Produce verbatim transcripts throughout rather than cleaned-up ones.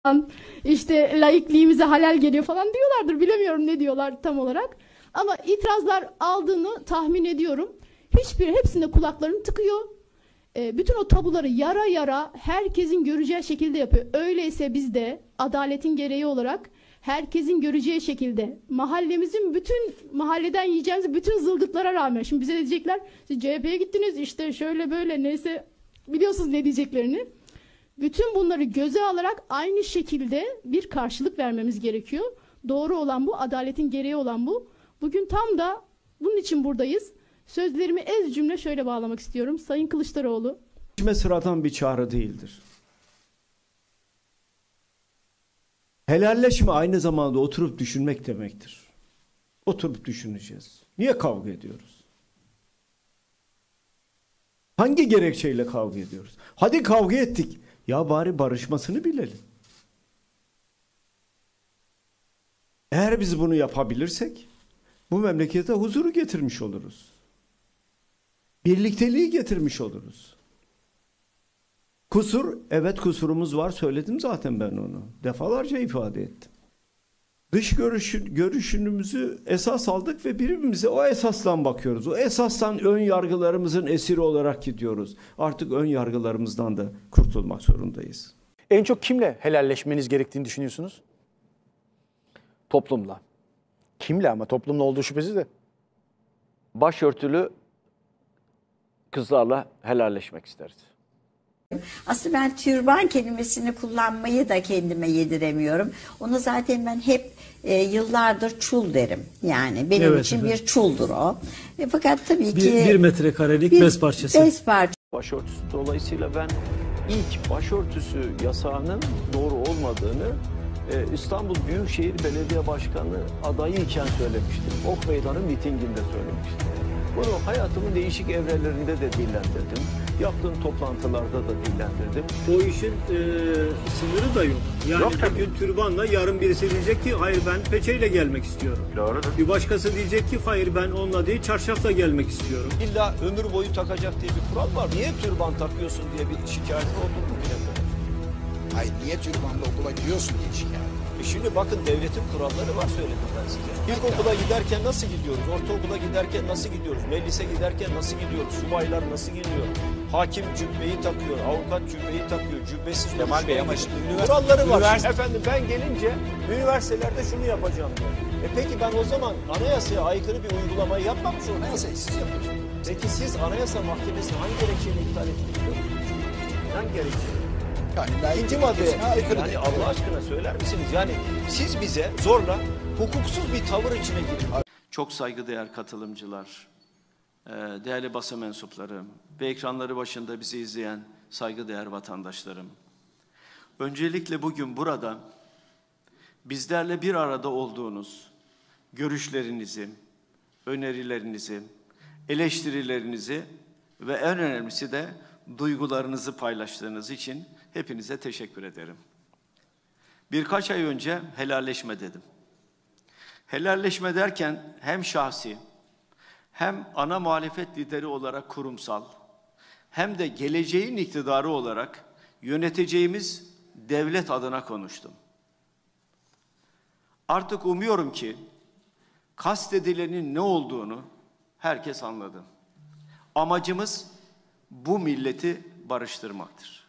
işte laikliğimize halel geliyor falan diyorlardır. Bilemiyorum ne diyorlar tam olarak. Ama itirazlar aldığını tahmin ediyorum. Hiçbir, hepsinde kulaklarını tıkıyor. E, bütün o tabuları yara yara herkesin göreceği şekilde yapıyor. Öyleyse biz de adaletin gereği olarak herkesin göreceği şekilde mahallemizin bütün mahalleden yiyeceğimiz bütün zılgıtlara rağmen şimdi bize diyecekler siz C H P'ye gittiniz işte şöyle böyle neyse biliyorsunuz ne diyeceklerini. Bütün bunları göze alarak aynı şekilde bir karşılık vermemiz gerekiyor. Doğru olan bu, adaletin gereği olan bu. Bugün tam da bunun için buradayız. Sözlerimi ez cümle şöyle bağlamak istiyorum. Sayın Kılıçdaroğlu. Helalleşme sıradan bir çağrı değildir. Helalleşme aynı zamanda oturup düşünmek demektir. Oturup düşüneceğiz. Niye kavga ediyoruz? Hangi gerekçeyle kavga ediyoruz? Hadi kavga ettik. Ya bari barışmasını bilelim. Eğer biz bunu yapabilirsek bu memlekete huzuru getirmiş oluruz. Birlikteliği getirmiş oluruz. Kusur, evet kusurumuz var, söyledim zaten ben onu. Defalarca ifade ettim. Dış görüşün, görüşünümüzü esas aldık ve birbirimize o esasdan bakıyoruz. O esastan ön yargılarımızın esiri olarak gidiyoruz. Artık ön yargılarımızdan da kurtulmak zorundayız. En çok kimle helalleşmeniz gerektiğini düşünüyorsunuz? Toplumla. Kimle ama toplumla olduğu şüphesiz de. Başörtülü kızlarla helalleşmek isteriz. Aslında ben türban kelimesini kullanmayı da kendime yediremiyorum. Onu zaten ben hep e, yıllardır çul derim. Yani benim Evet, için efendim. bir çuldur o. E, fakat tabii Bir, ki... bir metrekarelik bir bez parçası. Bez parçası. Başörtüsü dolayısıyla ben ilk başörtüsü yasağının doğru olmadığını e, İstanbul Büyükşehir Belediye Başkanı adayıyken söylemiştim. Ok Meydanı mitinginde söylemiştim. Bunu hayatımın değişik evrelerinde de dillendirdim. Yaptığım toplantılarda da dillendirdim. O işin e, sınırı da yok. Yani Yok tabii. bugün türbanla yarın birisi diyecek ki hayır ben peçeyle gelmek istiyorum. Doğrudur. Bir başkası diyecek ki hayır ben onunla değil çarşafla gelmek istiyorum. İlla ömür boyu takacak diye bir kural var. Niye türban takıyorsun diye bir şikayet oldu mu bugüne kadar? Hayır niye türbanla okula gidiyorsun diye şikayet. E şimdi bakın devletin kuralları var söyledim ben size. İlkokula giderken nasıl gidiyoruz? Ortaokula giderken nasıl gidiyoruz? Meclise giderken nasıl gidiyoruz? Subaylar nasıl gidiyor? Hakim cübbeyi takıyor, avukat cübbeyi takıyor, cübbesiz Kemal Bey ama şimdi üniversite... kuralları var. Üniversite... Efendim ben gelince üniversitelerde şunu yapacağım diyor. E peki ben o zaman anayasaya aykırı bir uygulamayı yapmamış olayım. Anayasayı siz yapıyorsunuz. Peki siz Anayasa Mahkemesi'ni hangi gerekçeyle iptal ettiniz biliyor musunuz? Hangi gerekçeyle? Yani İkinci maddeye aykırı yani değil. Allah aşkına söyler misiniz? Yani siz bize zorla hukuksuz bir tavır içine girin. Çok saygıdeğer katılımcılar, değerli basın mensupları ve ekranları başında bizi izleyen saygıdeğer vatandaşlarım. Öncelikle bugün burada bizlerle bir arada olduğunuz görüşlerinizi, önerilerinizi, eleştirilerinizi ve en önemlisi de duygularınızı paylaştığınız için hepinize teşekkür ederim. Birkaç ay önce helalleşme dedim. Helalleşme derken hem şahsi, hem ana muhalefet lideri olarak kurumsal, hem de geleceğin iktidarı olarak yöneteceğimiz devlet adına konuştum. Artık umuyorum ki kastedilenin ne olduğunu herkes anladı. Amacımız bu milleti barıştırmaktır.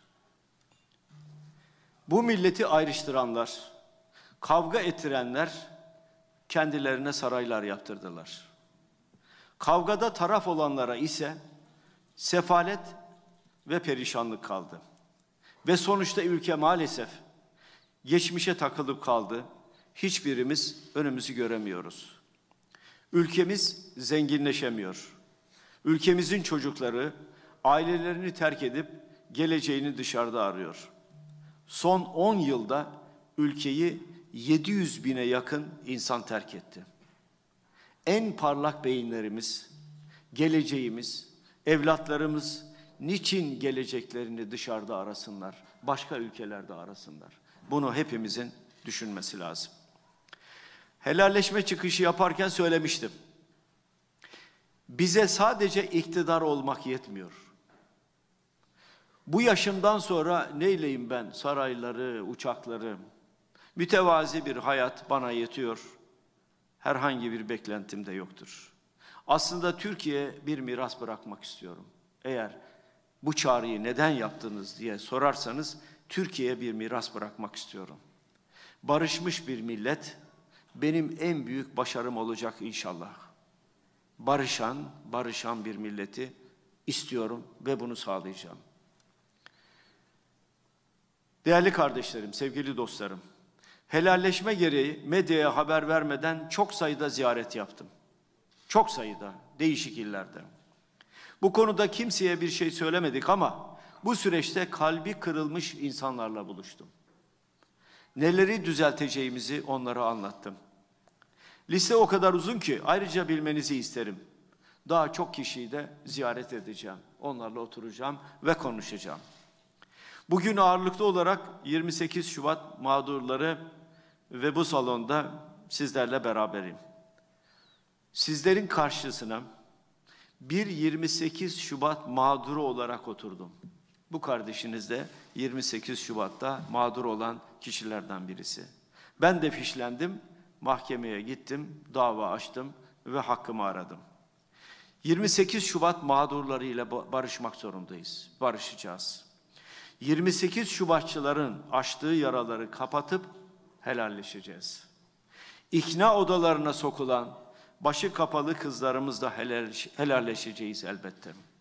Bu milleti ayrıştıranlar, kavga ettirenler kendilerine saraylar yaptırdılar. Kavgada taraf olanlara ise sefalet ve perişanlık kaldı. Ve sonuçta ülke maalesef geçmişe takılıp kaldı. Hiçbirimiz önümüzü göremiyoruz. Ülkemiz zenginleşemiyor. Ülkemizin çocukları ailelerini terk edip geleceğini dışarıda arıyor. Son on yılda ülkeyi yedi yüz bine yakın insan terk etti. En parlak beyinlerimiz, geleceğimiz, evlatlarımız niçin geleceklerini dışarıda arasınlar, başka ülkelerde arasınlar? Bunu hepimizin düşünmesi lazım. Helalleşme çıkışı yaparken söylemiştim. Bize sadece iktidar olmak yetmiyor. Bu yaşımdan sonra neyleyim ben? Sarayları, uçakları, mütevazi bir hayat bana yetiyor. Herhangi bir beklentim de yoktur. Aslında Türkiye'ye bir miras bırakmak istiyorum. Eğer bu çağrıyı neden yaptınız diye sorarsanız, Türkiye'ye bir miras bırakmak istiyorum. Barışmış bir millet benim en büyük başarım olacak inşallah. Barışan, barışan bir milleti istiyorum ve bunu sağlayacağım. Değerli kardeşlerim, sevgili dostlarım, helalleşme gereği medyaya haber vermeden çok sayıda ziyaret yaptım. Çok sayıda, değişik illerde. Bu konuda kimseye bir şey söylemedik ama bu süreçte kalbi kırılmış insanlarla buluştum. Neleri düzelteceğimizi onlara anlattım. Liste o kadar uzun ki ayrıca bilmenizi isterim. Daha çok kişiyi de ziyaret edeceğim. Onlarla oturacağım ve konuşacağım. Bugün ağırlıklı olarak yirmi sekiz Şubat mağdurları ve bu salonda sizlerle beraberim. Sizlerin karşısına bir yirmi sekiz Şubat mağduru olarak oturdum. Bu kardeşiniz de yirmi sekiz Şubat'ta mağdur olan kişilerden birisi. Ben de fişlendim, mahkemeye gittim, dava açtım ve hakkımı aradım. yirmi sekiz Şubat mağdurlarıyla barışmak zorundayız, barışacağız. yirmi sekiz Şubatçıların açtığı yaraları kapatıp helalleşeceğiz. İkna odalarına sokulan başı kapalı kızlarımızla helalleşeceğiz elbette.